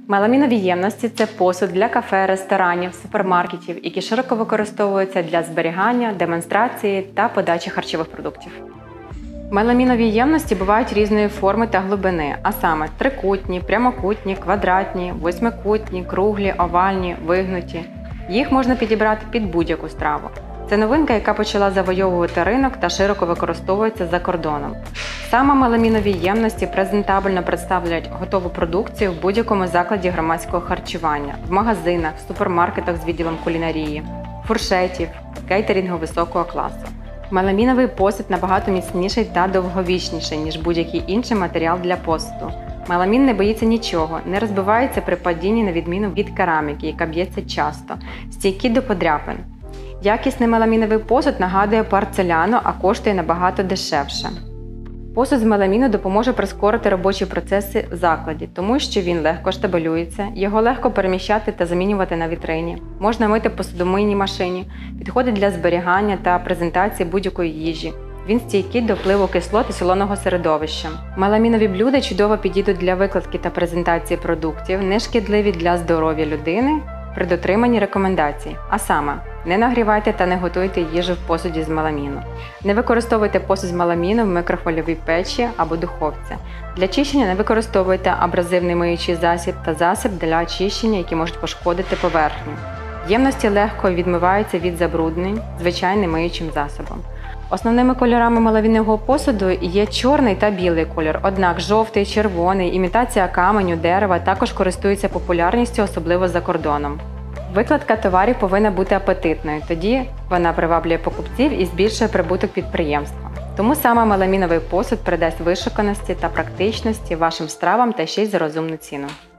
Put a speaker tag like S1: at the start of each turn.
S1: Меламінові ємності – це посуд для кафе, ресторанів, супермаркетів, які широко використовуються для зберігання, демонстрації та подачі харчових продуктів. Меламінові ємності бувають різної форми та глибини, а саме трикутні, прямокутні, квадратні, восьмикутні, круглі, овальні, вигнуті. Їх можна підібрати під будь-яку страву. Це новинка, яка почала завойовувати ринок та широко використовується за кордоном. Саме меламінові ємності презентабельно представляють готову продукцію в будь-якому закладі громадського харчування, в магазинах, в супермаркетах з відділом кулінарії, фуршетів, кейтерінгу високого класу. Меламіновий посуд набагато міцніший та довговічніший, ніж будь-який інший матеріал для посуду. Меламін не боїться нічого, не розбивається при падінні на відміну від кераміки, яка б'ється часто, стійкий до подряпин. Якісний меламіновий посуд нагадує порцеляну, а коштує набагато дешевше. Посуд з меламіну допоможе прискорити робочі процеси в закладі, тому що він легко штабелюється, його легко переміщати та замінювати на вітрині, можна мити в посудомийній машині, підходить для зберігання та презентації будь-якої їжі. Він стійкий до впливу кислот і солоного середовища. Меламінові блюда чудово підійдуть для викладки та презентації продуктів, не шкідливі для здоров'я людини при дотриманні рекомендацій. А саме, не нагрівайте та не готуйте їжу в посуді з меламіну. Не використовуйте посуд з меламіну в мікрохвильовій печі або духовці. Для чищення не використовуйте абразивний миючий засіб та засіб для очищення, які можуть пошкодити поверхню. Ємності легко відмиваються від забруднень звичайним миючим засобом. Основними кольорами меламінового посуду є чорний та білий кольор, однак жовтий, червоний, імітація каменю, дерева також користуються популярністю, особливо за кордоном. Викладка товарів повинна бути апетитною, тоді вона приваблює покупців і збільшує прибуток підприємства. Тому саме меламіновий посуд придасть вишуканості та практичності вашим стравам та ще й за розумну ціну.